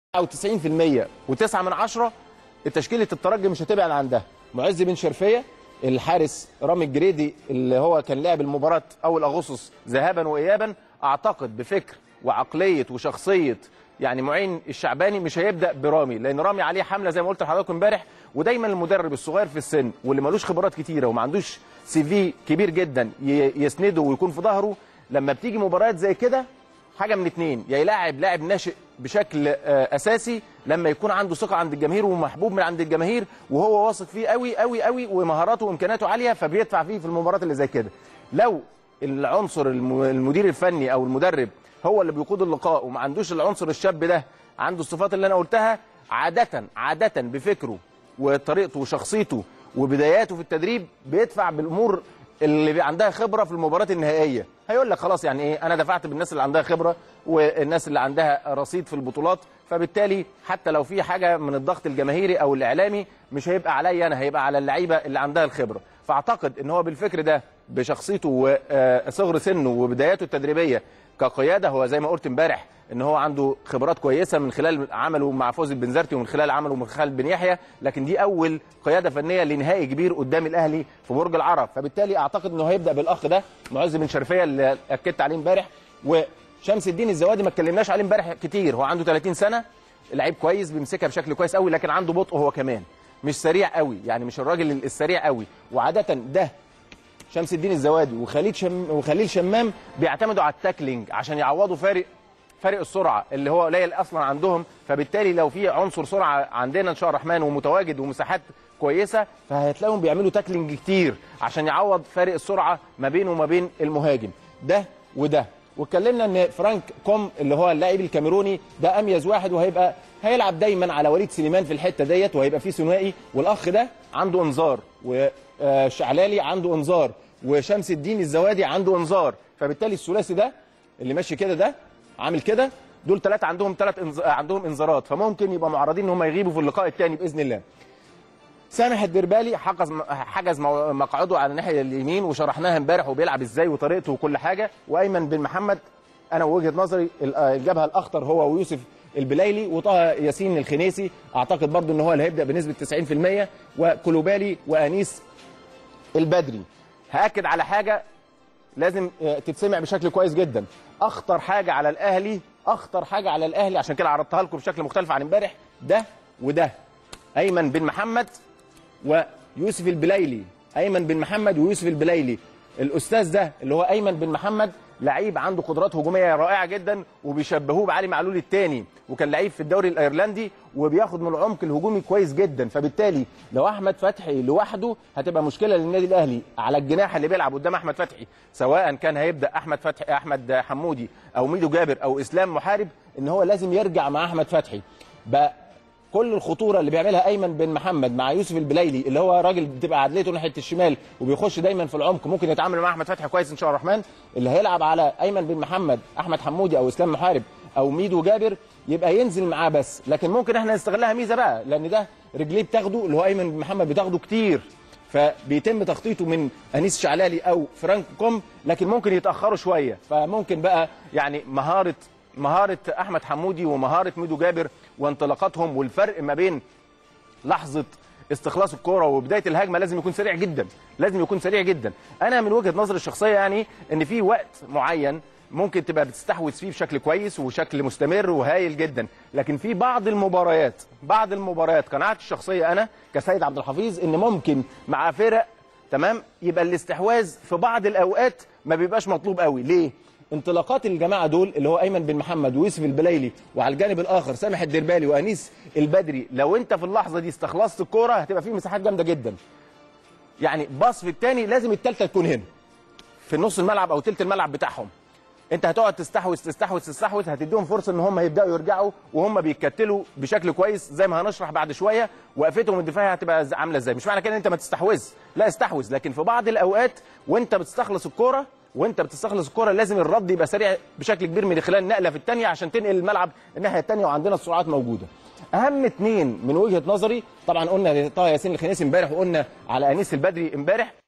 او 90% و9 من 10 تشكيله الترجي مش هتبعد عن ده. معز بن شرفيه، الحارس رامي الجريدي اللي هو كان لاعب المباراه اول اغسطس ذهابا وايابا، اعتقد بفكر وعقليه وشخصيه يعني معين الشعباني مش هيبدا برامي، لان رامي عليه حمله زي ما قلت لحضراتكم امبارح. ودايما المدرب الصغير في السن واللي ملوش خبرات كتيره وما عندوش سي في كبير جدا يسنده ويكون في ظهره، لما بتيجي مباريات زي كده حاجه من اتنين: يا يلاعب لاعب ناشئ بشكل اساسي لما يكون عنده ثقه عند الجماهير ومحبوب من عند الجماهير وهو واثق فيه قوي قوي قوي ومهاراته وامكاناته عاليه، فبيدفع فيه في المباريات اللي زي كده. لو العنصر المدير الفني او المدرب هو اللي بيقود اللقاء وما عندوش العنصر الشاب ده، عنده الصفات اللي انا قلتها، عاده بفكره وطريقته وشخصيته وبداياته في التدريب بيدفع بالامور اللي عندها خبره في المباريات النهائيه. هيقول لك خلاص يعني ايه، انا دفعت بالناس اللي عندها خبره والناس اللي عندها رصيد في البطولات، فبالتالي حتى لو في حاجه من الضغط الجماهيري او الاعلامي مش هيبقى عليا انا، هيبقى على اللعيبه اللي عندها الخبره. فاعتقد ان هو بالفكر ده بشخصيته وصغر سنه وبداياته التدريبيه كقياده، هو زي ما قلت امبارح ان هو عنده خبرات كويسه من خلال عمله مع فوزي البنزرتي ومن خلال عمله مع خالد بن يحيى، لكن دي اول قياده فنيه لنهائي كبير قدام الاهلي في برج العرب. فبالتالي اعتقد انه هيبدا بالاخ ده معز بن شرفيه اللي اكدت عليه امبارح. وشمس الدين الزوادي ما اتكلمناش عليه امبارح كتير، هو عنده 30 سنه، لعيب كويس بيمسكها بشكل كويس قوي، لكن عنده بطء هو كمان، مش سريع قوي، يعني مش الراجل السريع قوي. وعاده ده شمس الدين الزوادي وخليل شمام بيعتمدوا على التاكلينج عشان يعوضوا فارق السرعه اللي هو قليل اصلا عندهم. فبالتالي لو في عنصر سرعه عندنا ان شاء الرحمن ومتواجد ومساحات كويسه، فهتلاقيهم بيعملوا تاكلينج كتير عشان يعوض فارق السرعه ما بينه وما بين المهاجم ده وده. واتكلمنا ان فرانك كوم اللي هو اللاعب الكاميروني ده اميز واحد، هيلعب دايما على وليد سليمان في الحته ديت، وهيبقى فيه ثنائي. والاخ ده عنده انذار، وشعلالي عنده انذار، وشمس الدين الزوادي عنده انذار. فبالتالي الثلاثي ده اللي ماشي كده ده عامل كده، دول ثلاثه عندهم انذارات، فممكن يبقى معرضين ان هم يغيبوا في اللقاء الثاني باذن الله. سامح الدربالي حجز مقعده على الناحيه اليمين وشرحناها امبارح وبيلعب ازاي وطريقته وكل حاجه. وايمن بن محمد انا وجهه نظري الجبهه الاخطر هو ويوسف البلايلي، وطه ياسين الخنيسي اعتقد برضو ان هو اللي هيبدا بنسبه 90%، وكلوبالي وانيس البدري. هاكد على حاجه لازم تتسمع بشكل كويس جدا: اخطر حاجه على الاهلي، عشان كده عرضتها لكم بشكل مختلف عن امبارح، ده وده، ايمن بن محمد ويوسف البلايلي. ايمن بن محمد ويوسف البلايلي، الاستاذ ده اللي هو ايمن بن محمد لعيب عنده قدرات هجوميه رائعه جدا، وبيشبهوه بعلي معلول الثاني، وكان لعيب في الدوري الايرلندي وبياخد من العمق الهجومي كويس جدا. فبالتالي لو احمد فتحي لوحده هتبقى مشكله للنادي الاهلي على الجناح اللي بيلعب قدام احمد فتحي، سواء كان هيبدا احمد حمودي او ميدو جابر او اسلام محارب، ان هو لازم يرجع مع احمد فتحي. بقى كل الخطوره اللي بيعملها ايمن بن محمد مع يوسف البلايلي اللي هو راجل بتبقى عدلته ناحيه الشمال وبيخش دايما في العمق، ممكن يتعامل مع احمد فتحي كويس ان شاء الرحمن. اللي هيلعب على ايمن بن محمد احمد حمودي او اسلام محارب او ميدو جابر يبقى ينزل معاه بس، لكن ممكن احنا نستغلها ميزه بقى، لان ده رجليه بتاخده اللي هو ايمن بن محمد بتاخده كتير، فبيتم تخطيطه من انيس شعلالي او فرانك كوم، لكن ممكن يتاخروا شويه. فممكن بقى يعني مهاره احمد حمودي ومهاره ميدو جابر وانطلاقاتهم، والفرق ما بين لحظه استخلاص الكوره وبدايه الهجمه لازم يكون سريع جدا. انا من وجهه نظري الشخصيه يعني ان في وقت معين ممكن تبقى بتستحوذ فيه بشكل كويس وشكل مستمر وهايل جدا، لكن في بعض المباريات قناعتي الشخصيه انا كسيد عبد الحفيظ ان ممكن مع فرق تمام يبقى الاستحواذ في بعض الاوقات ما بيبقاش مطلوب قوي. ليه؟ انطلاقات الجماعه دول اللي هو ايمن بن محمد ويوسف البلايلي، وعلى الجانب الاخر سامح الدربالي وانيس البدري، لو انت في اللحظه دي استخلصت الكوره هتبقى في مساحات جامده جدا. يعني باص في الثاني لازم الثالثه تكون هنا في نص الملعب او ثلث الملعب بتاعهم. انت هتقعد تستحوذ هتديهم فرصه ان هم يبداوا يرجعوا وهم بيتكتلوا بشكل كويس زي ما هنشرح بعد شويه. وقفتهم الدفاعيه هتبقى عامله ازاي. مش معنى كده ان انت ما تستحوذ، لا استحوذ، لكن في بعض الاوقات وانت بتستخلص الكوره لازم الرد يبقى سريع بشكل كبير من خلال نقله في الثانيه عشان تنقل الملعب الناحيه الثانيه، وعندنا السرعات موجوده. اهم اثنين من وجهه نظري طبعا قلنا طه ياسين الخنيسي امبارح، وقلنا على انيس البدري امبارح،